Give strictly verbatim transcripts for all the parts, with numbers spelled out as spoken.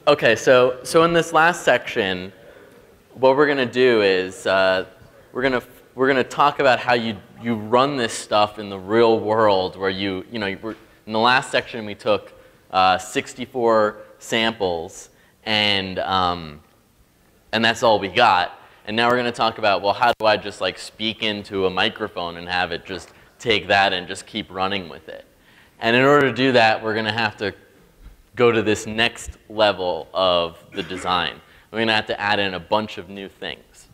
Okay, so, so in this last section, what we're going to do is uh, we're going to we're going to talk about how you you run this stuff in the real world, where you you know you were, in the last section we took uh, sixty-four samples, and um, and that's all we got. And now we're going to talk about, well, how do I just like speak into a microphone and have it just take that and just keep running with it? And in order to do that, we're going to have to go to this next level of the design. We're going to have to add in a bunch of new things.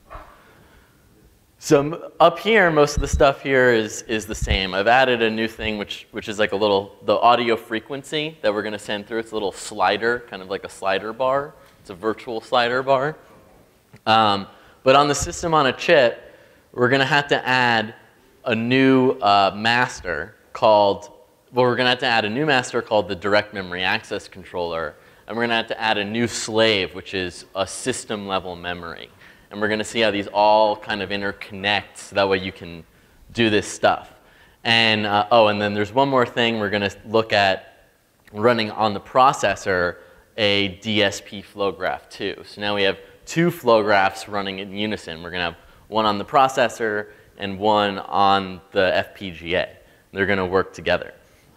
So up here, most of the stuff here is, is the same. I've added a new thing, which, which is like a little, the audio frequency that we're going to send through. It's a little slider, kind of like a slider bar. It's a virtual slider bar. Um, but on the system on a chip, we're going to have to add a new uh, master called, well, we're going to have to add a new master called the Direct Memory Access Controller. And we're going to have to add a new slave, which is a system level memory. And we're going to see how these all kind of interconnect, so that way you can do this stuff. And, uh, oh, and then there's one more thing. We're going to look at running on the processor a D S P flow graph too. So now we have two flow graphs running in unison. We're going to have one on the processor and one on the F P G A. They're going to work together.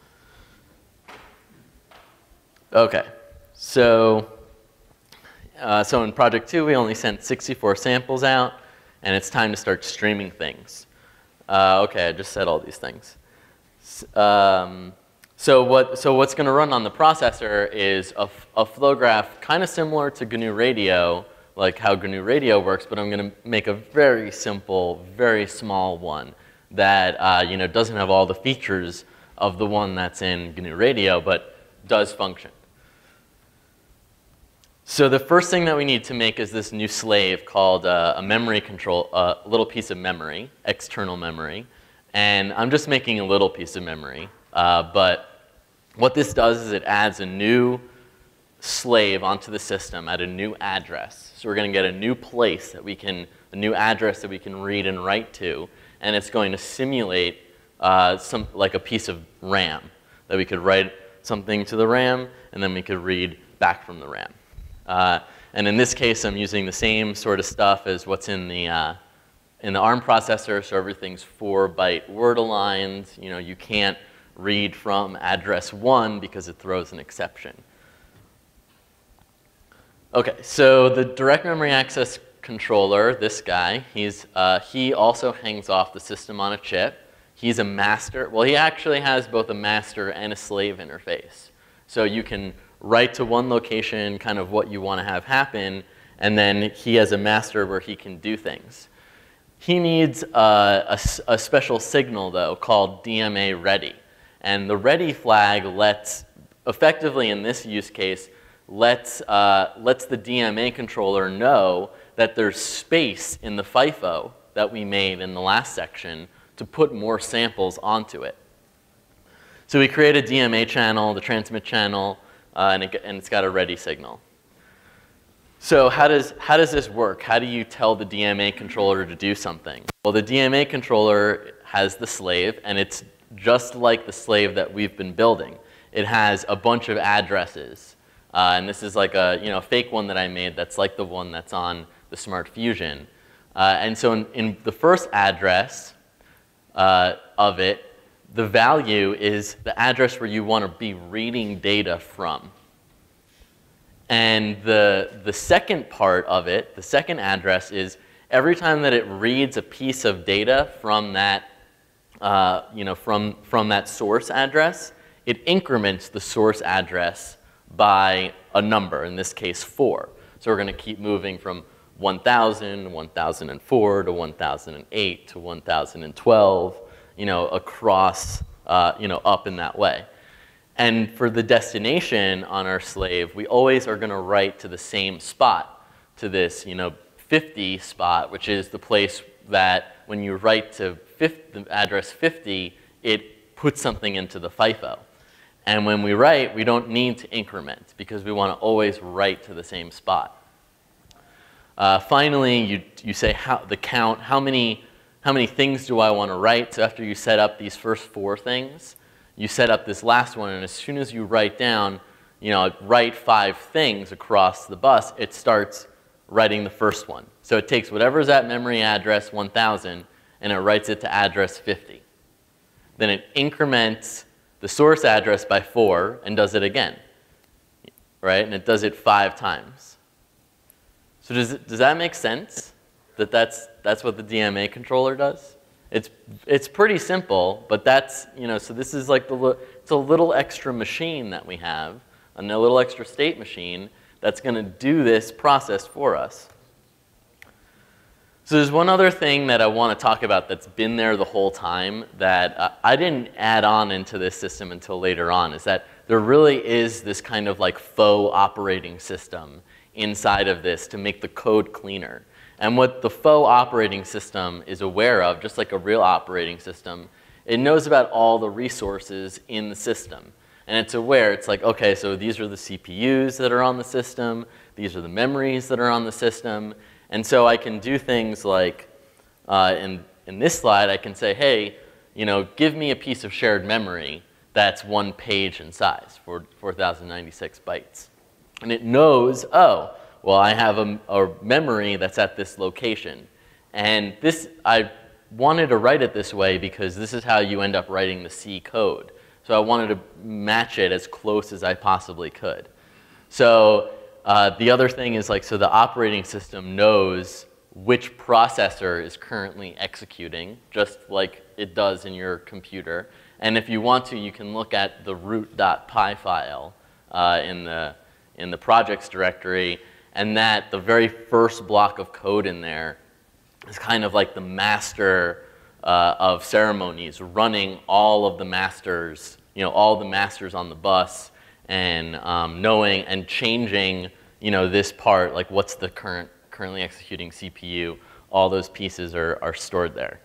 Okay, so, uh, so in project two, we only sent sixty-four samples out, and it's time to start streaming things. Uh, okay, I just said all these things. Um, so, what, so what's going to run on the processor is a, a flow graph kind of similar to G N U Radio, like how G N U Radio works, but I'm going to make a very simple, very small one that uh, you know, doesn't have all the features of the one that's in G N U Radio, but does function. So the first thing that we need to make is this new slave called uh, a memory control, a uh, little piece of memory, external memory. And I'm just making a little piece of memory. Uh, but what this does is it adds a new slave onto the system at a new address. So we're going to get a new place that we can, a new address that we can read and write to. And it's going to simulate uh, some, like a piece of RAM, that we could write something to the RAM, and then we could read back from the RAM. Uh, and in this case, I'm using the same sort of stuff as what's in the, uh, in the ARM processor, so everything's four byte word aligned. You know, you can't read from address one because it throws an exception. Okay, so the Direct Memory Access Controller, this guy, he's, uh, he also hangs off the system on a chip. He's a master. Well, he actually has both a master and a slave interface. So you can write to one location kind of what you want to have happen, and then he has a master where he can do things. He needs uh, a, a special signal, though, called D M A ready. And the ready flag lets, effectively in this use case, lets, uh, lets the D M A controller know that there's space in the FIFO that we made in the last section to put more samples onto it. So we create a D M A channel, the transmit channel, uh, and, it, and it's got a ready signal. So how does, how does this work? How do you tell the D M A controller to do something? Well, the D M A controller has the slave, and it's just like the slave that we've been building. It has a bunch of addresses. Uh, and this is like a you know, fake one that I made that's like the one that's on the Smart Fusion. Uh, and so in, in the first address uh, of it, the value is the address where you want to be reading data from. And the, the second part of it, the second address, is every time that it reads a piece of data from that, uh, you know, from, from that source address, it increments the source address by a number, in this case four. So we're going to keep moving from one thousand, one thousand four, to one thousand eight, to one thousand twelve, you know, across, uh, you know, up in that way. And for the destination on our slave, we always are going to write to the same spot, to this, you know, fifty spot, which is the place that when you write to fifty, the address fifty, it puts something into the FIFO. And when we write, we don't need to increment because we want to always write to the same spot. Uh, finally, you, you say how, the count, how many, how many things do I want to write? So after you set up these first four things, you set up this last one, and as soon as you write down, you know, write five things across the bus, it starts writing the first one. So it takes whatever's at memory address one thousand and it writes it to address fifty. Then it increments the source address by four and does it again, right? And it does it five times. So does, it, does that make sense that that's, that's what the D M A controller does? It's, it's pretty simple, but that's, you know, so this is like the, it's a little extra machine that we have, and a little extra state machine that's going to do this process for us. So there's one other thing that I want to talk about that's been there the whole time that uh, I didn't add on into this system until later on, is that there really is this kind of like faux operating system inside of this to make the code cleaner. And what the faux operating system is aware of, just like a real operating system, it knows about all the resources in the system. And it's aware, it's like, okay, so these are the C P Us that are on the system, these are the memories that are on the system, and so I can do things like, uh, in, in this slide, I can say, hey, you know, give me a piece of shared memory that's one page in size, for four thousand ninety-six bytes. And it knows, oh, well, I have a, a memory that's at this location. And this, I wanted to write it this way because this is how you end up writing the C code. So I wanted to match it as close as I possibly could. So uh, the other thing is like, so the operating system knows which processor is currently executing, just like it does in your computer. And if you want to, you can look at the root.py file uh, in, the, in the projects directory, and that the very first block of code in there is kind of like the master Uh, of ceremonies, running all of the masters, you know, all the masters on the bus, and um, knowing and changing, you know, this part, like what's the current currently executing C P U. All those pieces are are stored there.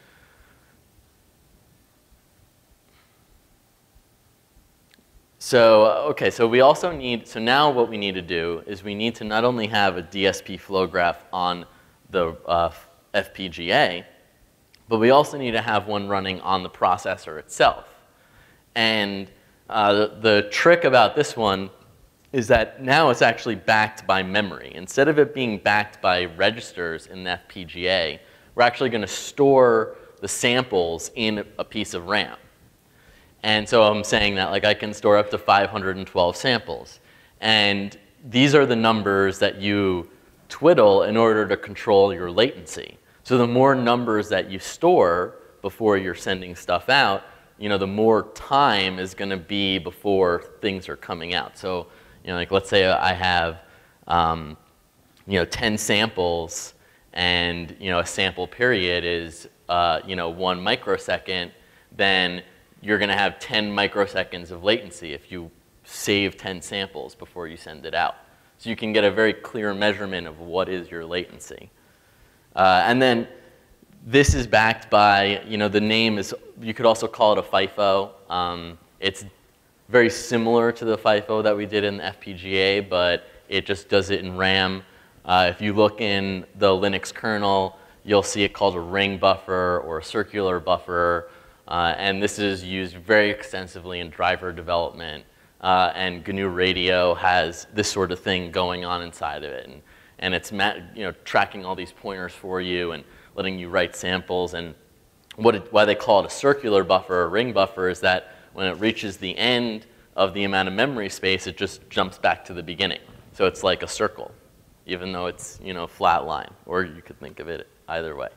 So okay, so we also need. So now what we need to do is we need to not only have a D S P flow graph on the uh, F P G A, but we also need to have one running on the processor itself. And uh, the, the trick about this one is that now it's actually backed by memory. Instead of it being backed by registers in the F P G A, we're actually going to store the samples in a piece of RAM. And so I'm saying that like I can store up to five hundred twelve samples. And these are the numbers that you twiddle in order to control your latency. So the more numbers that you store before you're sending stuff out, you know, the more time is going to be before things are coming out. So, you know, like let's say I have, um, you know, ten samples, and you know a sample period is, uh, you know, one microsecond. Then you're going to have ten microseconds of latency if you save ten samples before you send it out. So you can get a very clear measurement of what is your latency. Uh, and then this is backed by, you know, the name is, you could also call it a FIFO. Um, it's very similar to the FIFO that we did in the F P G A, but it just does it in RAM. Uh, if you look in the Linux kernel, you'll see it called a ring buffer or a circular buffer. Uh, and this is used very extensively in driver development. Uh, and G N U Radio has this sort of thing going on inside of it. And, And it's you know, tracking all these pointers for you and letting you write samples. And what it, why they call it a circular buffer or ring buffer is that when it reaches the end of the amount of memory space, it just jumps back to the beginning. So it's like a circle, even though it's, you know, flat line. Or you could think of it either way.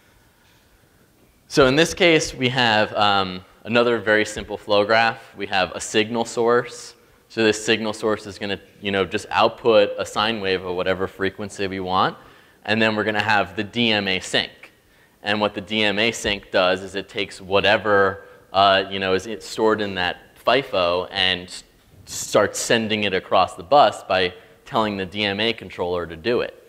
So in this case, we have um, another very simple flow graph. We have a signal source. So this signal source is going to, you know, just output a sine wave of whatever frequency we want. And then we're going to have the D M A sync. And what the D M A sync does is it takes whatever, uh, you know, is it stored in that FIFO and starts sending it across the bus by telling the D M A controller to do it.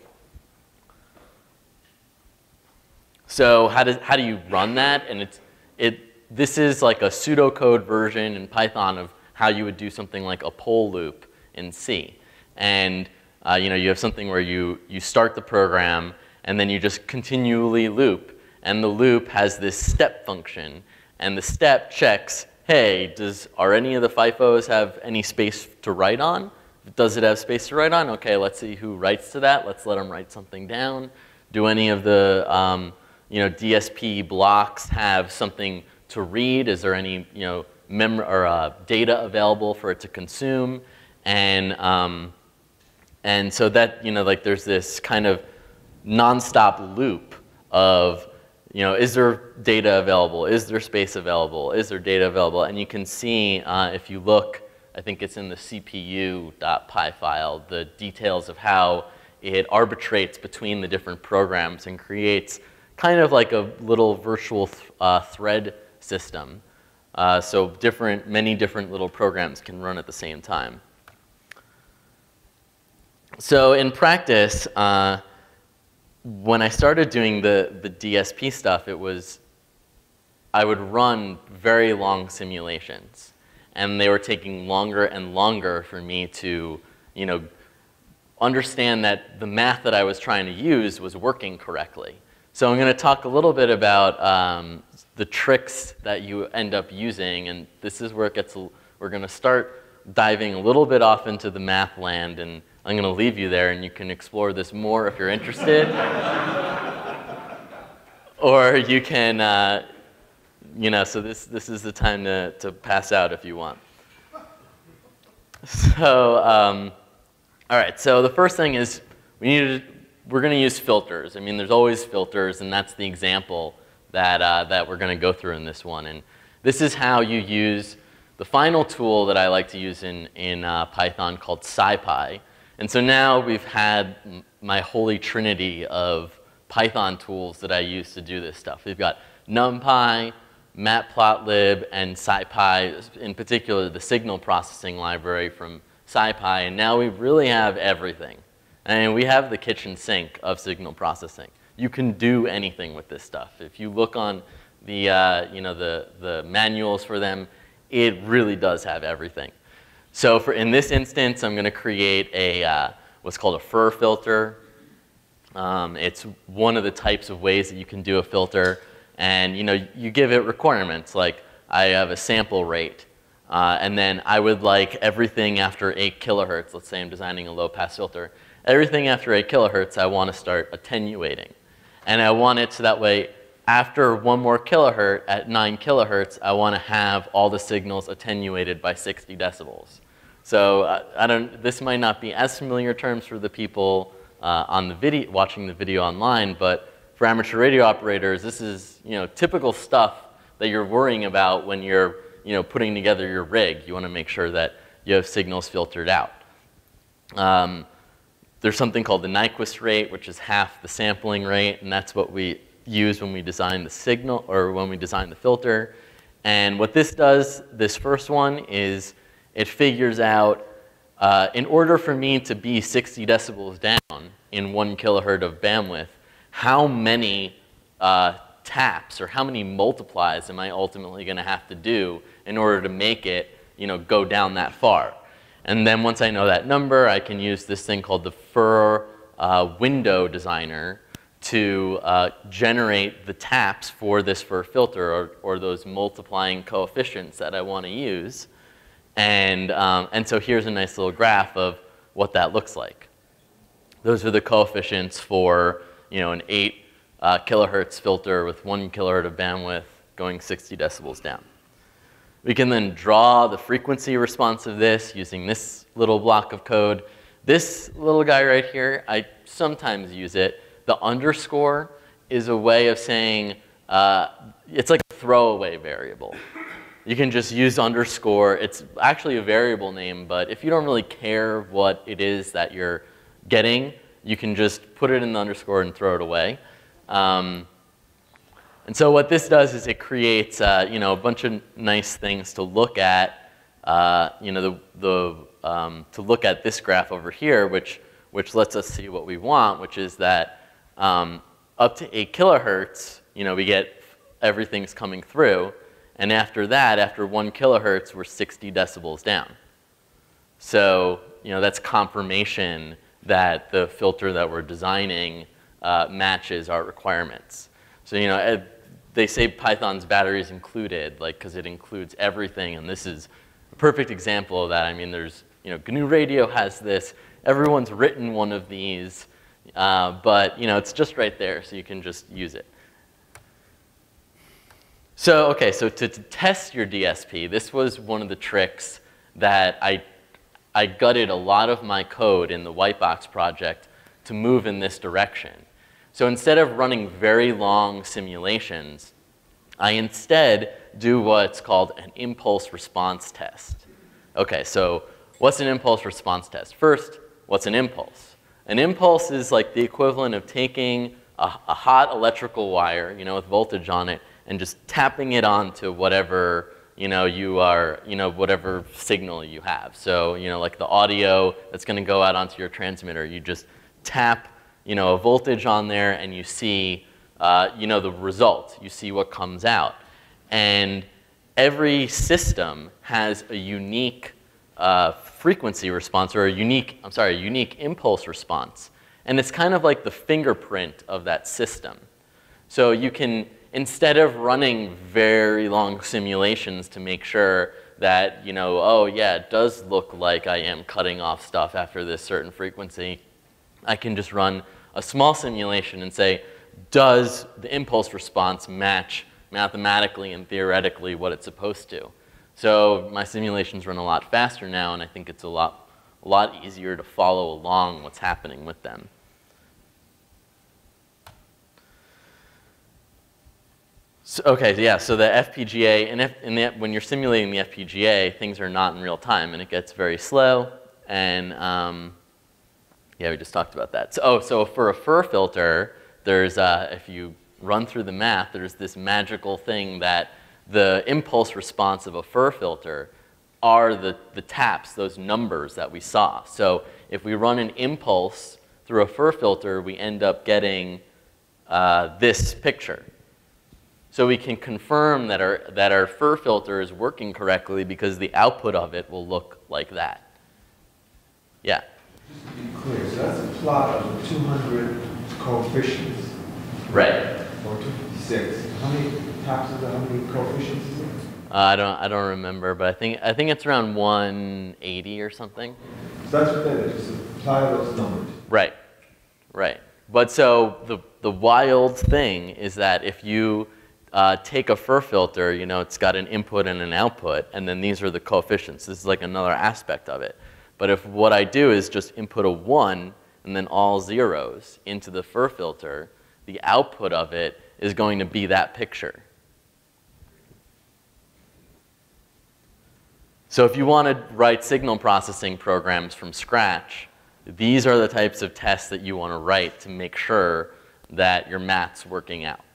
So how does how do you run that? And it's it. This is like a pseudocode version in Python of how you would do something like a poll loop in C. And uh, you know, you have something where you, you start the program, and then you just continually loop. And the loop has this step function. And the step checks hey, does, are any of the FIFOs have any space to write on? Does it have space to write on? Okay, let's see who writes to that. Let's let them write something down. Do any of the um, you know, D S P blocks have something to read? Is there any you know, mem or, uh, data available for it to consume? And, um, and so that, you know, like there's this kind of nonstop loop of, you know, is there data available? Is there space available? Is there data available? And you can see uh, if you look, I think it's in the C P U.py file, the details of how it arbitrates between the different programs and creates kind of like a little virtual th uh, thread system. Uh, so different, many different little programs can run at the same time. So in practice, uh, when I started doing the, the D S P stuff, it was, I would run very long simulations. And they were taking longer and longer for me to, you know, understand that the math that I was trying to use was working correctly. So I'm going to talk a little bit about um, the tricks that you end up using, and this is where it gets, we're going to start diving a little bit off into the math land, and I'm going to leave you there, and you can explore this more if you're interested. Or you can, uh, you know, so this, this is the time to, to pass out if you want. So, um, all right, so the first thing is we need to, we're going to use filters. I mean, there's always filters, and that's the example that, uh, that we're going to go through in this one. And this is how you use the final tool that I like to use in, in uh, Python called SciPy. And so now we've had my holy trinity of Python tools that I use to do this stuff. We've got NumPy, Matplotlib, and SciPy, in particular the signal processing library from SciPy, and now we really have everything. And we have the kitchen sink of signal processing. You can do anything with this stuff. If you look on the, uh, you know, the, the manuals for them, it really does have everything. So for in this instance, I'm going to create a uh, what's called a fur filter. Um, it's one of the types of ways that you can do a filter. And you know, you give it requirements, like I have a sample rate, uh, and then I would like everything after eight kilohertz. Let's say I'm designing a low-pass filter. Everything after eight kilohertz, I want to start attenuating. And I want it so that way, after one more kilohertz, at nine kilohertz, I want to have all the signals attenuated by sixty decibels. So uh, I don't, this might not be as familiar terms for the people uh, on the video, watching the video online, but for amateur radio operators, this is, you know, typical stuff that you're worrying about when you're, you know, putting together your rig. You want to make sure that you have signals filtered out. Um, there's something called the Nyquist rate, which is half the sampling rate, and that's what we use when we design the signal, or when we design the filter. And what this does, this first one, is it figures out, uh, in order for me to be sixty decibels down in one kilohertz of bandwidth, how many uh, taps or how many multiplies am I ultimately going to have to do in order to make it, you know, go down that far? And then once I know that number, I can use this thing called the fur uh, window designer to uh, generate the taps for this fur filter, or, or those multiplying coefficients that I want to use. And, um, and so here's a nice little graph of what that looks like. Those are the coefficients for, you know, an eight uh, kilohertz filter with one kilohertz of bandwidth going sixty decibels down. We can then draw the frequency response of this using this little block of code. This little guy right here, I sometimes use it. The underscore is a way of saying, uh, it's like a throwaway variable. You can just use underscore. It's actually a variable name, but if you don't really care what it is that you're getting, you can just put it in the underscore and throw it away. Um, and so what this does is it creates uh, you know, a bunch of nice things to look at. Uh, you know, the, the, um, to look at this graph over here, which, which lets us see what we want, which is that um, up to eight kilohertz, you know, we get everything's coming through. And after that, after one kilohertz, we're sixty decibels down. So, you know, that's confirmation that the filter that we're designing uh, matches our requirements. So, you know, they say Python's batteries included, like, because it includes everything, and this is a perfect example of that. I mean, there's, you know, G N U Radio has this. Everyone's written one of these, uh, but, you know, it's just right there, so you can just use it. So, okay, so to, to test your D S P, this was one of the tricks that I, I gutted a lot of my code in the Whitebox project to move in this direction. So instead of running very long simulations, I instead do what's called an impulse response test. Okay, so what's an impulse response test? First, what's an impulse? An impulse is like the equivalent of taking a, a hot electrical wire, you know, with voltage on it, and just tapping it onto whatever, you know, you are, you know, whatever signal you have. So, you know, like the audio that's going to go out onto your transmitter, you just tap, you know, a voltage on there, and you see, uh, you know, the result. You see what comes out. And every system has a unique uh, frequency response, or a unique, I'm sorry, a unique impulse response. And it's kind of like the fingerprint of that system. So you can, instead of running very long simulations to make sure that, you know, oh yeah, it does look like I am cutting off stuff after this certain frequency, I can just run a small simulation and say, does the impulse response match mathematically and theoretically what it's supposed to? So my simulations run a lot faster now, and I think it's a lot, a lot easier to follow along what's happening with them. So, okay, yeah, so the F P G A, and if, in the, when you're simulating the F P G A, things are not in real time, and it gets very slow, and um, yeah, we just talked about that. So, oh, so for a fur filter, there's, uh, if you run through the math, there's this magical thing that the impulse response of a fur filter are the, the taps, those numbers that we saw. So if we run an impulse through a fur filter, we end up getting uh, this picture. So we can confirm that our, that our fur filter is working correctly because the output of it will look like that. Yeah? Just to be clear, so that's a plot of the two hundred coefficients. Right. Or two fifty-six. How many taps is that? How many coefficients is it? Uh, I don't, I don't remember, but I think, I think it's around one eighty or something. So that's what that is, just apply those numbers. Right, right. But so the, the wild thing is that if you uh, take a fur filter, you know, it's got an input and an output, and then these are the coefficients. This is like another aspect of it. But if what I do is just input a one and then all zeros into the fur filter, the output of it is going to be that picture. So if you want to write signal processing programs from scratch, these are the types of tests that you want to write to make sure that your math's working out.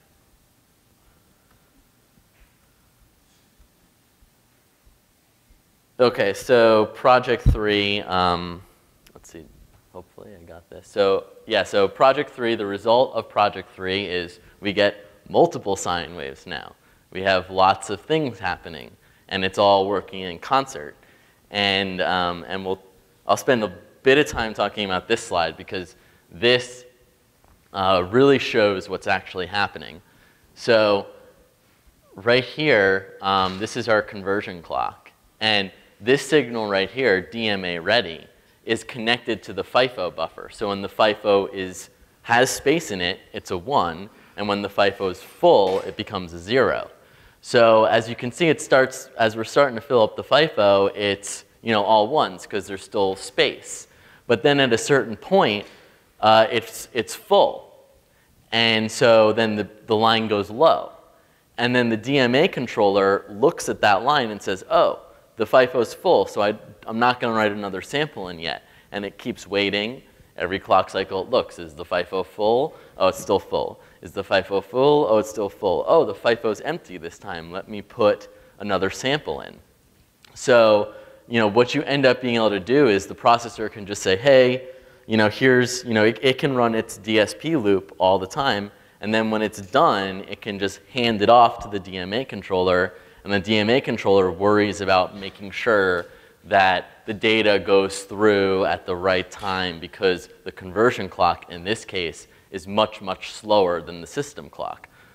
Okay, so project three, um, let's see, hopefully I got this. So yeah, so project three, the result of project three is we get multiple sine waves now. We have lots of things happening, and it's all working in concert. And, um, and we'll, I'll spend a bit of time talking about this slide because this uh, really shows what's actually happening. So right here, um, this is our conversion clock. And this signal right here, D M A ready, is connected to the FIFO buffer. So when the FIFO is, has space in it, it's a one. And when the FIFO is full, it becomes a zero. So as you can see, it starts, as we're starting to fill up the FIFO, it's, you know, all ones because there's still space. But then at a certain point, uh, it's, it's full. And so then the, the line goes low. And then the D M A controller looks at that line and says, oh, the FIFO is full, so I, I'm not going to write another sample in yet. And it keeps waiting. Every clock cycle it looks. Is the FIFO full? Oh, it's still full. Is the FIFO full? Oh, it's still full. Oh, the FIFO is empty this time. Let me put another sample in. So, you know, what you end up being able to do is the processor can just say, hey, you know, here's, you know, it, it can run its D S P loop all the time. And then when it's done, it can just hand it off to the D M A controller. And the D M A controller worries about making sure that the data goes through at the right time because the conversion clock in this case is much, much slower than the system clock.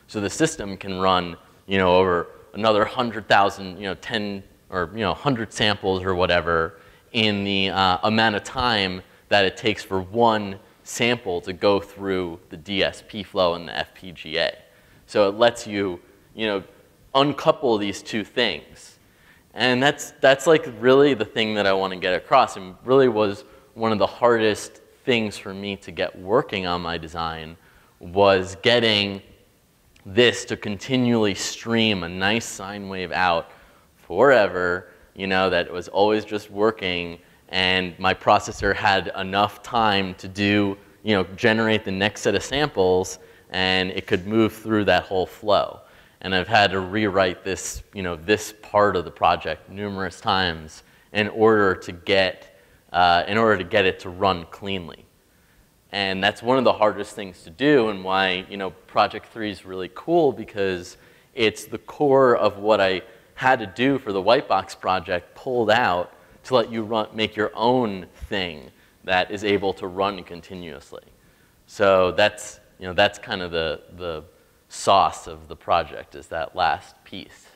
So the system can run, you know, over another one hundred thousand, you know, ten or, you know, one hundred samples or whatever in the uh, amount of time that it takes for one sample to go through the D S P flow and the F P G A. So it lets you, you know, uncouple these two things. And that's, that's like really the thing that I want to get across, and really was one of the hardest things for me to get working on my design, was getting this to continually stream a nice sine wave out forever, you know, that was always just working, and my processor had enough time to do, you know, generate the next set of samples, and it could move through that whole flow. And I've had to rewrite this, you know, this part of the project numerous times in order to get, uh, in order to get it to run cleanly. And that's one of the hardest things to do, and why, you know, Project three is really cool, because it's the core of what I had to do for the white box project pulled out to let you run, make your own thing that is able to run continuously. So that's, you know, that's kind of the, the sauce of the project, is that last piece.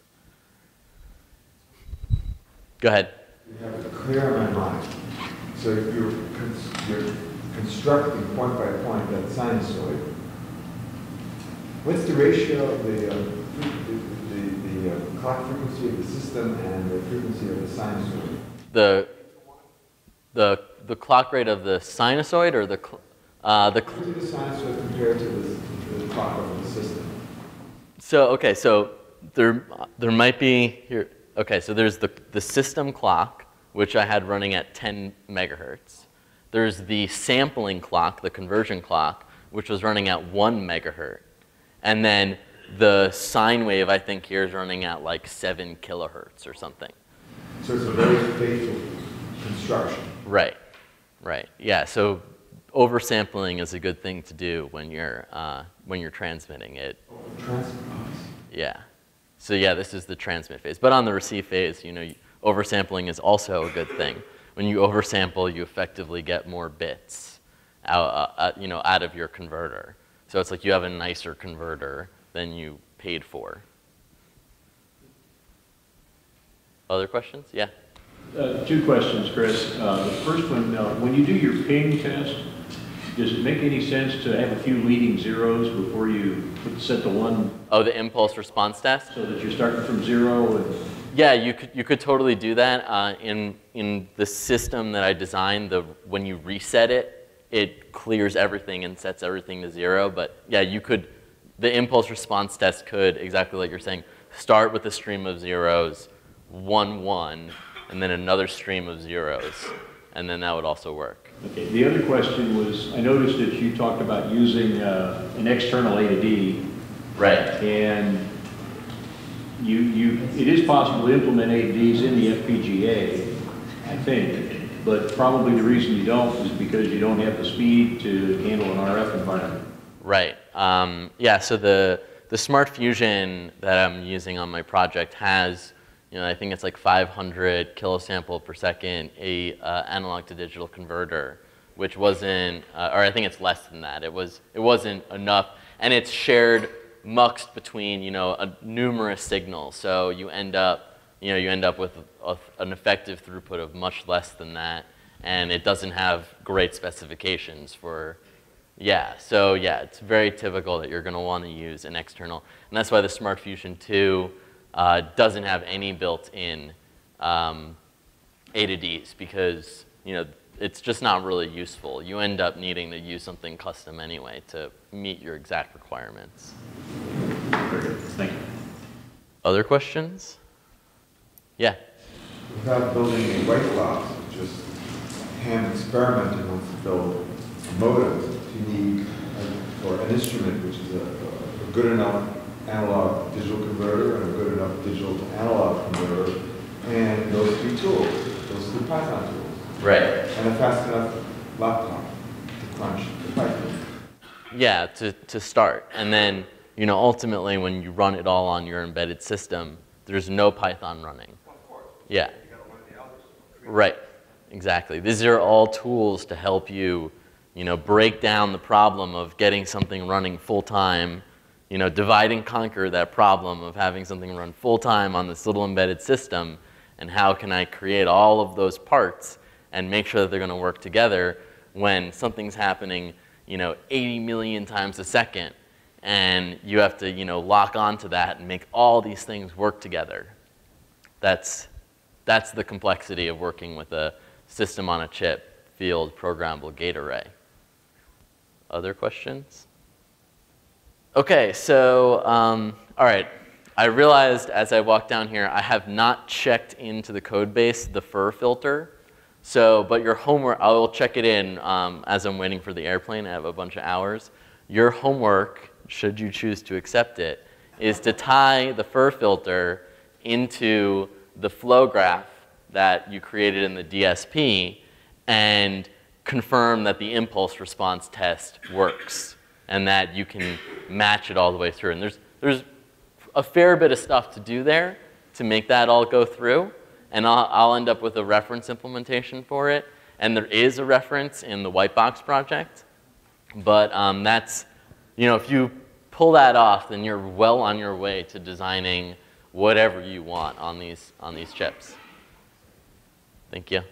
Go ahead. You have it clear in my mind. So you're, cons you're constructing point by point that sinusoid. What's the ratio of the, uh, the, the, the uh, clock frequency of the system and the frequency of the sinusoid? The, the, the clock rate of the sinusoid, or the, uh, the, How does the sinusoid compare to the, the clock of the system? So, okay, so there, there might be here, okay, so there's the, the system clock, which I had running at ten megahertz. There's the sampling clock, the conversion clock, which was running at one megahertz. And then the sine wave, I think, here is running at like seven kilohertz or something. So it's a very faithful construction. Right, right, yeah, so oversampling is a good thing to do when you're, uh, when you're transmitting it. Transmit. Yeah. So yeah, this is the transmit phase. But on the receive phase, you know, oversampling is also a good thing. When you oversample, you effectively get more bits out, uh, you know, out of your converter. So it's like you have a nicer converter than you paid for. Other questions? Yeah. Uh, two questions, Chris. Uh, the first one, uh, when you do your ping test, does it make any sense to have a few leading zeros before you put, set the one? Oh, the impulse response test? So that you're starting from zero? And yeah, you could, you could totally do that. Uh, in, in the system that I designed, the, when you reset it, it clears everything and sets everything to zero. But yeah, you could, the impulse response test could, exactly like you're saying, start with a stream of zeros, one, one, and then another stream of zeros. And then that would also work. Okay, the other question was, I noticed that you talked about using uh, an external A to D. Right. And you, you, it is possible to implement A to Ds in the F P G A, I think, but probably the reason you don't is because you don't have the speed to handle an R F environment. Right. Um, yeah, so the, the Smart Fusion that I'm using on my project has, you know, I think it's like five hundred kilosample per second, a uh, analog to digital converter, which wasn't, uh, or I think it's less than that. It was, it wasn't enough, and it's shared muxed between, you know, a, numerous signals. So you end up, you know, you end up with a, an effective throughput of much less than that, and it doesn't have great specifications for, yeah. So yeah, it's very typical that you're going to want to use an external, and that's why the Smart Fusion two uh, doesn't have any built-in um, A to Ds, because, you know, it's just not really useful. You end up needing to use something custom anyway to meet your exact requirements. Very good. Thank you. Other questions? Yeah. Without building a white box, just hand experimenting with to build a modem, you need, a, or an instrument which is a, a good enough analog digital converter and a good enough digital to analog converter, and those three tools, those are the Python tools. Right. And a fast enough laptop to crunch the Python. Yeah, to, to start. And then, you know, ultimately when you run it all on your embedded system, there's no Python running. Of course. Yeah. You gotta run the algorithms. Right. Exactly. These are all tools to help you, you know, break down the problem of getting something running full time, you know, divide and conquer that problem of having something run full-time on this little embedded system, and how can I create all of those parts and make sure that they're going to work together when something's happening, you know, eighty million times a second, and you have to, you know, lock onto that and make all these things work together. That's, that's the complexity of working with a system on a chip field programmable gate array. Other questions? Okay, so, um, all right. I realized as I walked down here, I have not checked into the code base the fur filter. So, but your homework, I will check it in um, as I'm waiting for the airplane. I have a bunch of hours. Your homework, should you choose to accept it, is to tie the fur filter into the flow graph that you created in the D S P and confirm that the impulse response test works and that you can match it all the way through. And there's, there's a fair bit of stuff to do there to make that all go through. And I'll, I'll end up with a reference implementation for it. And there is a reference in the Whitebox project. But um, that's, you know, if you pull that off, then you're well on your way to designing whatever you want on these, on these chips. Thank you.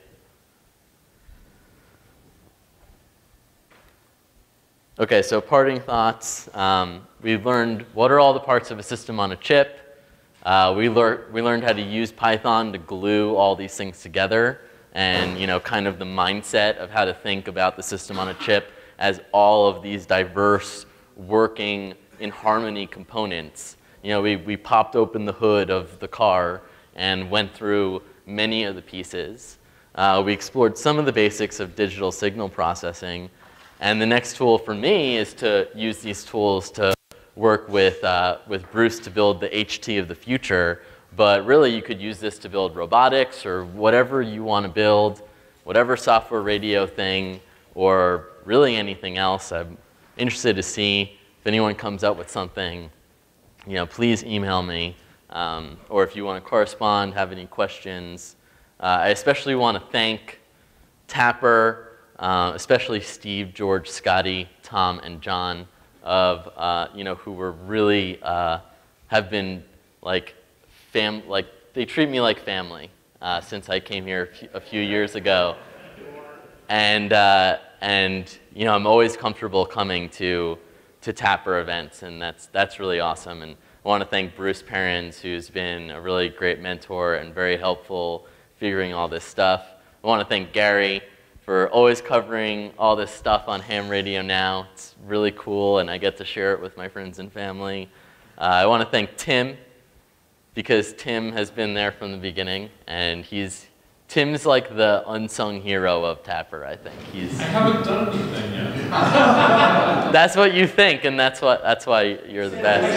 Okay, so parting thoughts. Um, we've learned what are all the parts of a system on a chip. Uh, we, lear we learned how to use Python to glue all these things together, and you know, kind of the mindset of how to think about the system on a chip as all of these diverse, working in harmony components. You know, we, we popped open the hood of the car and went through many of the pieces. Uh, we explored some of the basics of digital signal processing. And the next tool for me is to use these tools to work with, uh, with Bruce to build the H T of the future. But really, you could use this to build robotics or whatever you want to build, whatever software radio thing, or really anything else. I'm interested to see if anyone comes up with something. You know, please email me. Um, or if you want to correspond, have any questions. Uh, I especially want to thank Tapper, Uh, especially Steve, George, Scotty, Tom, and John, of uh, you know, who were really uh, have been like fam like they treat me like family uh, since I came here a few, a few years ago, and uh, and you know, I'm always comfortable coming to to Tapper events, and that's that's really awesome. And I want to thank Bruce Perrins, who's been a really great mentor and very helpful figuring all this stuff. I want to thank Gary for always covering all this stuff on Ham Radio Now. It's really cool, and I get to share it with my friends and family. Uh, I want to thank Tim, because Tim has been there from the beginning, and he's Tim's like the unsung hero of Tapper, I think. He's, I haven't done anything yet. That's what you think, and that's what that's why you're the best.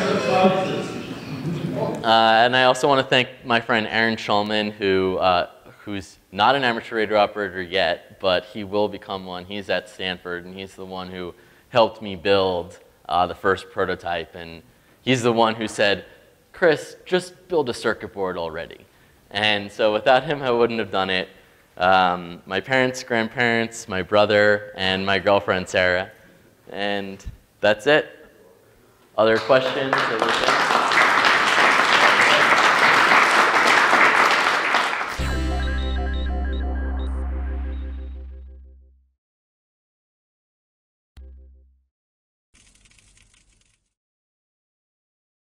Uh, and I also want to thank my friend Aaron Schulman, who uh, who's not an amateur radio operator yet, but he will become one. He's at Stanford, and he's the one who helped me build uh, the first prototype. And he's the one who said, Chris, just build a circuit board already. And so without him, I wouldn't have done it. Um, my parents, grandparents, my brother, and my girlfriend, Sarah. And that's it. Other questions? Everything?